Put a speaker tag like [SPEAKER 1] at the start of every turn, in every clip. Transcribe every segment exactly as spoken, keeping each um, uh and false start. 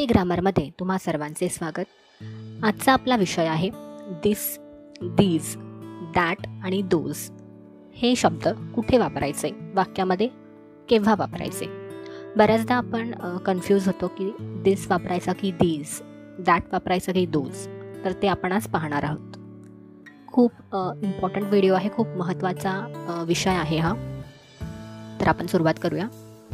[SPEAKER 1] Happy ग्रामरमध्ये तुम्हा सर्वांचे स्वागत. आजचा आपला विषय आहे दिस, दीज, दॅट आणि दोज हे शब्द कुठे वापरायचे, वाक्यामध्ये केव्हा वापरायचे. बऱ्याचदा आपण कन्फ्यूज होतो की दिस वापरायचा की दीज, दॅट वापरायचा की दोज. तर ते आपण आज पाहणार आहोत. खूप इम्पॉर्टंट व्हिडिओ आहे, खूप महत्त्वाचा विषय आहे हा. तर आपण सुरुवात करूया.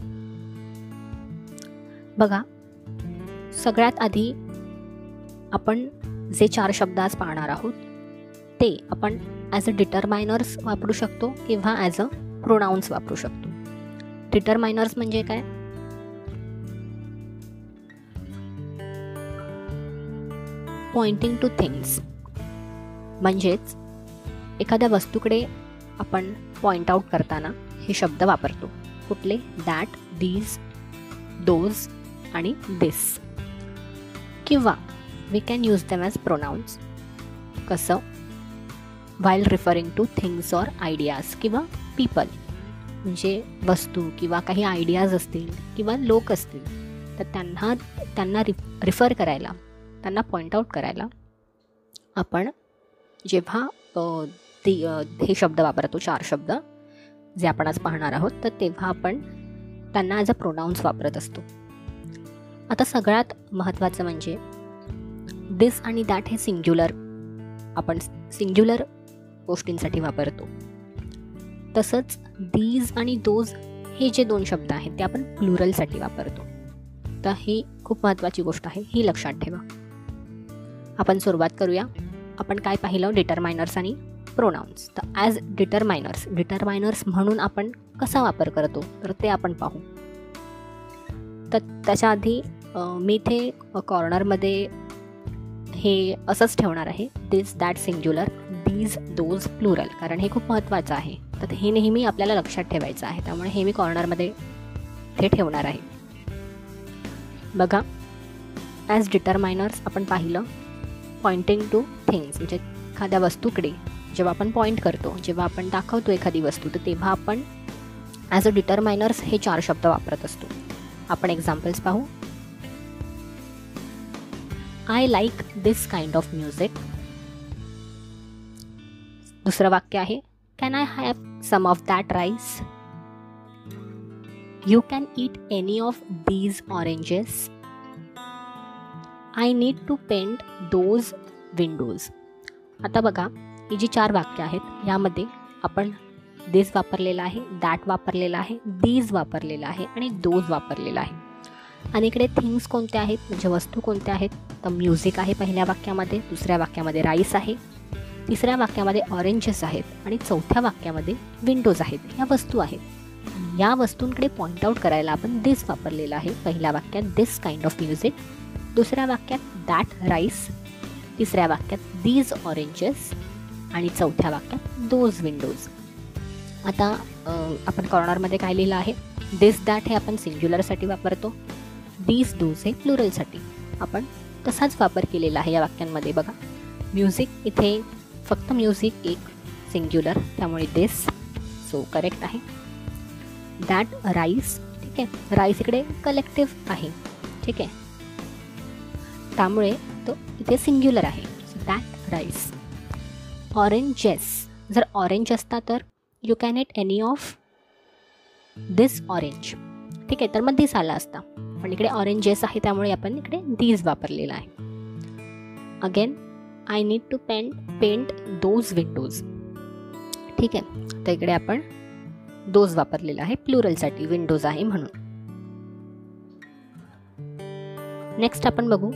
[SPEAKER 1] बघा, सगळ्यात आधी आपण जे चार शब्द आज पाहणार आहोत ते आपण ॲज अ डिटरमायनर्स वापरू शकतो किंवा ॲज अ प्रोनाउन्स वापरू शकतो. डिटरमायनर्स म्हणजे काय? पॉइंटिंग टू थिंग्स, म्हणजेच एखाद्या वस्तूकडे आपण पॉइंट आउट करताना हे शब्द वापरतो. कुठले? दॅट, दीज, दोज आणि दिस. किंवा we can use them as pronouns. कसं? While referring to things or ideas किंवा पीपल, म्हणजे वस्तू किंवा काही आयडियाज असतील किंवा लोक असतील तर त्यांना त्यांना रि रिफर करायला, त्यांना पॉइंट आउट करायला आपण जेव्हा ती हे शब्द वापरतो, चार शब्द जे आपण आज पाहणार आहोत, तर तेव्हा आपण त्यांना ॲज अ प्रोनाउन्स वापरत असतो. आता सगळ्यात महत्त्वाचं म्हणजे दिस आणि दॅट हे सिंग्युलर, आपण सिंग्युलर गोष्टींसाठी वापरतो. तसंच दीज आणि दोज हे जे दोन शब्द आहेत ते आपण प्लुरलसाठी वापरतो. तर ही खूप महत्त्वाची गोष्ट आहे, ही लक्षात ठेवा. आपण सुरुवात करूया. आपण काय पाहिलं? डिटरमायनर्स आणि प्रोनाउन्स. तर ॲज डिटरमायनर्स, डिटरमायनर्स म्हणून आपण कसा वापर करतो तर ते आपण पाहू. तर त्याच्या आधी मी इथे कॉर्नरमध्ये हे असंच ठेवणार आहे, this, that singular, these, those plural, कारण हे खूप महत्त्वाचं आहे. तर हे नेहमी आपल्याला लक्षात ठेवायचं आहे, त्यामुळे हे मी कॉर्नरमध्ये हे ठेवणार आहे. बघा, ॲज डिटरमायनर्स आपण पाहिलं पॉइंटिंग टू थिंग्स, म्हणजे एखाद्या वस्तूकडे जेव्हा आपण पॉईंट करतो, जेव्हा आपण दाखवतो एखादी वस्तू, तर तेव्हा आपण ॲज अ डिटरमायनर्स हे चार शब्द वापरत असतो. आपण एक्झाम्पल्स पाहू. I like this kind of music. दुसरं वाक्य आहे, can I have some of that rice. You can eat any of these oranges. I need to paint those windows. आता बघा, ही जी चार वाक्य आहेत यामध्ये आपण दिस वापरलेला आहे, दॅट वापरलेला आहे, दीज वापरलेला आहे आणि दोज वापरलेला आहे. आणि इकडे थिंग्स कोणत्या आहेत, म्हणजे वस्तू कोणत्या आहेत? तर म्युझिक आहे पहिल्या वाक्यामध्ये, दुसऱ्या वाक्यामध्ये राईस आहे, तिसऱ्या वाक्यामध्ये ऑरेंजेस आहेत आणि चौथ्या वाक्यामध्ये विंडोज आहेत. ह्या वस्तू आहेत. या वस्तूंकडे पॉइंट आउट करायला आपण दिस वापरलेला आहे. पहिल्या वाक्यात दिस काइंड ऑफ म्युझिक, दुसऱ्या वाक्यात दॅट राईस, तिसऱ्या वाक्यात दीज ऑरेंजेस आणि चौथ्या वाक्यात दोज विंडोज. आता आपण कॉर्नरमध्ये काय लिहिलं आहे? दिस, दॅट हे आपण सिंग्युलरसाठी वापरतो, दीज, दोज हे प्लुरलसाठी. आपण तसाच वापर केलेला आहे या वाक्यांमध्ये. बघा, म्युझिक इथे फक्त म्युझिक एक सिंग्युलर, त्यामुळे दिस, सो करेक्ट आहे. दॅट राईस, ठीक आहे, राईस इकडे कलेक्टिव्ह आहे, ठीक आहे, त्यामुळे तो इथे सिंग्युलर आहे, सो दॅट राईस. ऑरेंजेस, जर ऑरेंज असता तर you can eat any of this orange, ठीक आहे, तर मग दिस आला असता. पण इकडे ऑरेंजेस आहे त्यामुळे आपण इकडे दीज वापरलेला आहे. Again, I need to paint paint those windows, ठीक आहे, तर इकडे आपण दोज वापरलेला आहे प्लुरलसाठी, विंडोज आहे म्हणून. नेक्स्ट आपण बघू.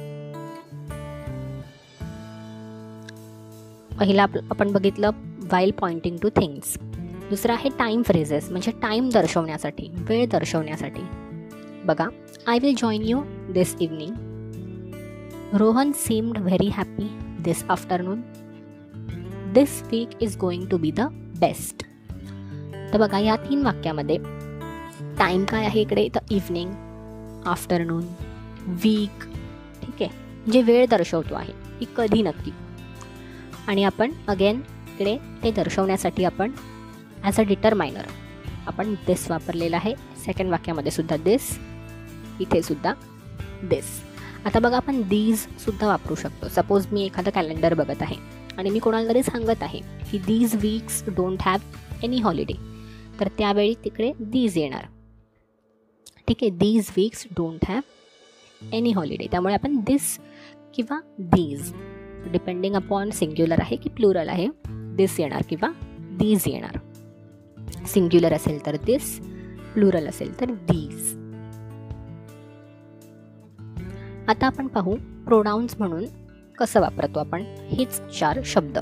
[SPEAKER 1] पहिला आपण बघितलं व्हाईल पॉइंटिंग टू थिंग्स. दुसरा आहे टाईम फ्रेजेस, म्हणजे टाईम दर्शवण्यासाठी, वेळ दर्शवण्यासाठी. बघा, I will join you this evening. Rohan seemed very happy this afternoon. This week is going to be the best. तर बघा, या तीन वाक्यामध्ये टाईम काय आहे इकडे? तर इव्हनिंग, आफ्टरनून, वीक, ठीक आहे, म्हणजे वेळ दर्शवतो आहे की कधी नक्की. आणि आपण अगेन इकडे ते दर्शवण्यासाठी आपण ॲज अ डिटरमायनर आपण दिस वापरलेला आहे. सेकंड वाक्यामध्ये सुद्धा दिस, इथे सुद्धा दिस. आता बघा आपण दीज सुद्धा वापरू शकतो. सपोज मी एखादं कॅलेंडर बघत आहे आणि मी कोणाला तरी सांगत आहे की these weeks don't have any holiday, तर त्यावेळी तिकडे दीज येणार. ठीक आहे, these weeks don't have any holiday. त्यामुळे आपण दिस किंवा दीज डिपेंडिंग अपॉन सिंग्युलर आहे की प्लुरल आहे, दिस येणार किंवा दीज येणार. सिंग्युलर असेल तर दिस, प्लुरल असेल तर दीज. आता आपण पाहू प्रोनाउन्स म्हणून कसं वापरतो आपण हेच चार शब्द.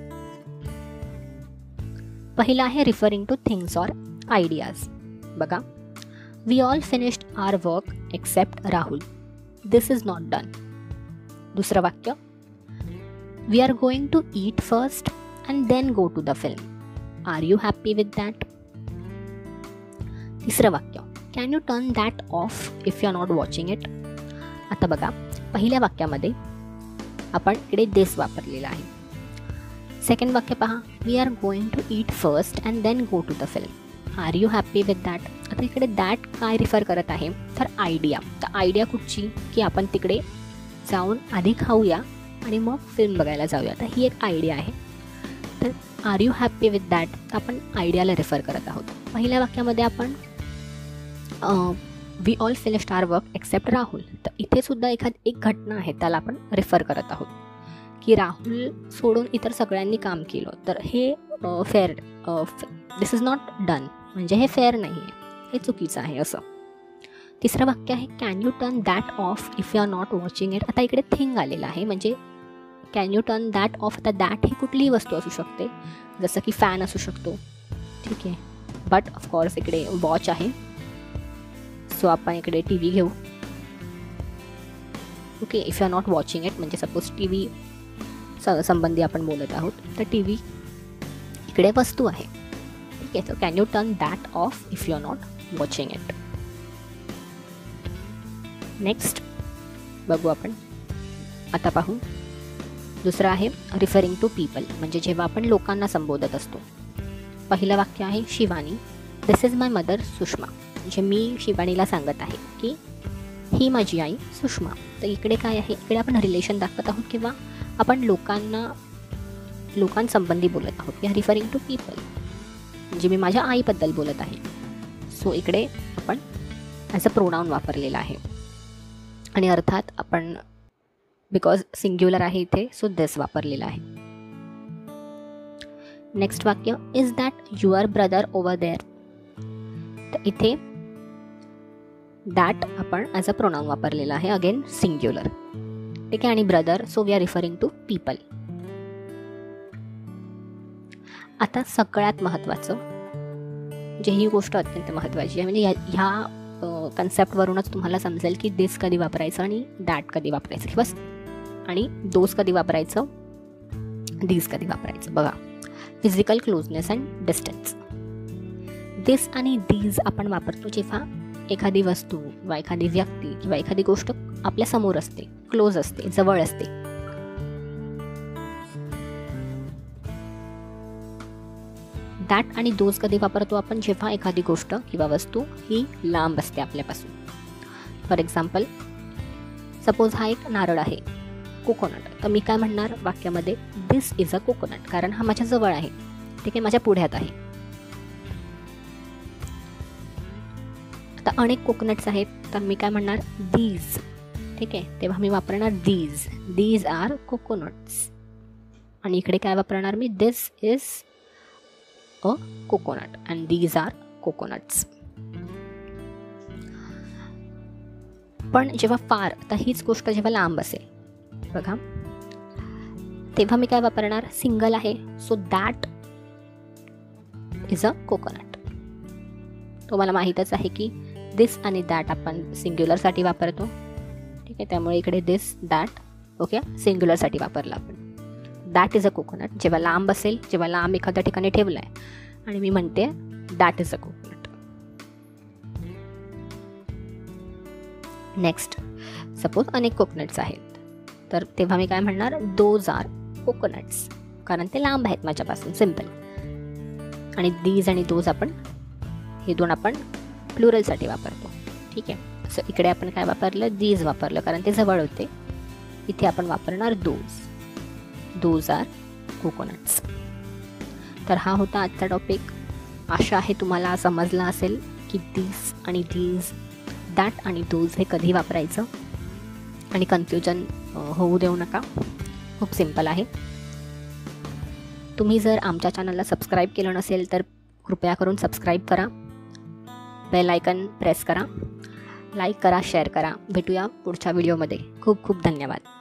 [SPEAKER 1] पहिला आहे referring to things or ideas. बघा, we all finished our work except Rahul, this is not done. दुसरं वाक्य, we are going to eat first and then go to the film, are you happy with that. तिसरं वाक्य, can you turn that off if you are not watching it. आता बघा, पहिल्या वाक्यामध्ये आपण इकडे दिस वापरलेला आहे. सेकंड वाक्य पहा, we are going to eat first and then go to the film, are you happy with that. आता इकडे दॅट काय रिफर करत आहे तर आयडिया. तर आयडिया कुठची की आपण तिकडे जाऊन आधी खाऊया आणि मग फिल्म बघायला जाऊया. तर ही एक आयडिया आहे. तर are you happy with that आपण आयडियाला रिफर करत आहोत. पहिल्या वाक्यामध्ये आपण we all finished our work except Rahul, तर इथे सुद्धा एखाद एक घटना आहे त्याला आपण रिफर करत आहोत की राहुल सोडून इतर सगळ्यांनी काम केलं, तर हे fair, this is not done, म्हणजे हे फेअर नाही आहे, हे चुकीचं आहे असं. तिसरं वाक्य आहे can you turn that off if you are not watching it. आता इकडे थिंग आलेलं आहे, म्हणजे can you turn that off. आता दॅट ही कुठलीही वस्तू असू शकते, जसं की फॅन असू शकतो. ठीक आहे, बट ऑफकोर्स इकडे वॉच आहे, सो आपण इकडे टी व्ही घेऊ. Okay, if you are not watching it म्हणजे सपोज टी व्ही संबंधी आपण बोलत आहोत, तर टी व्ही इकडे वस्तू आहे. ठीक आहे, so can you turn that off if you are not watching it. Next बघू आपण, आता पाहू दुसरं आहे रिफरिंग टू पीपल, म्हणजे जेव्हा आपण लोकांना संबोधत असतो. पहिलं वाक्य आहे Shivani, this is my mother Sushma, म्हणजे मी शिवानीला सांगत आहे की ही माझी आई सुषमा. तर इकडे काय आहे, इकडे आपण रिलेशन दाखवत आहोत किंवा आपण लोकांना लोकांसंबंधी बोलत आहोत. We are referring to people, म्हणजे मी माझ्या आईबद्दल बोलत आहे. सो इकडे आपण ॲज अ प्रोनाउन वापरलेला आहे आणि अर्थात आपण बिकॉज सिंग्युलर आहे इथे, सो दिस वापरलेला आहे. नेक्स्ट वाक्य, is that your brother over there. तर इथे दॅट आपण ॲज अ प्रोनाउन वापरलेला आहे, अगेन सिंग्युलर. ठीक आहे, आणि brother, so we are referring to people. आता सगळ्यात महत्त्वाचं, म्हणजे ही गोष्ट अत्यंत महत्त्वाची आहे, म्हणजे ह्या कन्सेप्टवरूनच तुम्हाला समजेल की दिस कधी वापरायचं आणि दॅट कधी वापरायचं किंवा आणि दोस कधी वापरायचं, दीज कधी वापरायचं. बघा, physical closeness and distance. This आणि दीज आपण वापरतो जेव्हा एखादी वस्तू किंवा एखादी व्यक्ती किंवा एखादी गोष्ट आपल्या समोर असते, क्लोज असते, जवळ असते. दॅट आणि दोज कधी वापरतो आपण जेव्हा एखादी गोष्ट किंवा वस्तू ही लांब असते आपल्यापासून. फॉर एक्झाम्पल, सपोज हा एक नारळ आहे, कोकोनट, तर मी काय म्हणणार वाक्यामध्ये, दिस इज अ कोकोनट, कारण हा माझ्या जवळ आहे. ठीक आहे, माझ्या पुढ्यात आहे. आता अनेक कोकोनट्स आहेत, तर मी काय म्हणणार, दीज. ठीक आहे, तेव्हा मी वापरणार दीज, दीज आर कोकोनट्स. आणि इकडे काय वापरणार मी, this is a coconut and these are coconuts. पण जेव्हा फार, तर हीच गोष्ट जेव्हा लांब असेल बघा, तेव्हा मी काय वापरणार, सिंगल आहे, so that is a coconut. तुम्हाला माहीतच आहे की दिस आणि दॅट आपण सिंग्युलरसाठी वापरतो. ठीक आहे, त्यामुळे इकडे दिस दॅट ओके सिंग्युलरसाठी वापरला आपण. दॅट इज अ कोकोनट जेव्हा लांब असेल, जेव्हा लांब एखाद्या ठिकाणी ठेवलं आहे आणि मी म्हणते that is a coconut. Next, suppose अनेक कोकोनट्स आहेत, तर तेव्हा मी काय म्हणणार, दोज आर कोकोनट्स, कारण ते लांब आहेत माझ्यापासून, सिम्पल. आणि दीज आणि दोज आपण हे दोन आपण प्लुरलसाठी वापरतो. ठीक आहे, सो इकडे आपण काय वापरलं, दीज वापरलं कारण ते जवळ होते. इथे आपण वापरणार दोज. Those R coconuts. तर हा होता आजचा टॉपिक. आशा आहे तुम्हाला समजला असेल की दीज आणि दीज, दॅट आणि दोज हे कधी वापरायचं आणि कन्फ्युजन होऊ देऊ नका. खूप सिंपल आहे. तुम्ही जर आमच्या चॅनलला सबस्क्राईब केलं नसेल तर कृपया करून सबस्क्राईब करा. बेल आयकन प्रेस करा. लाईक करा, शेअर करा. भेटूया पुढच्या व्हिडिओमध्ये. खूप खूप धन्यवाद.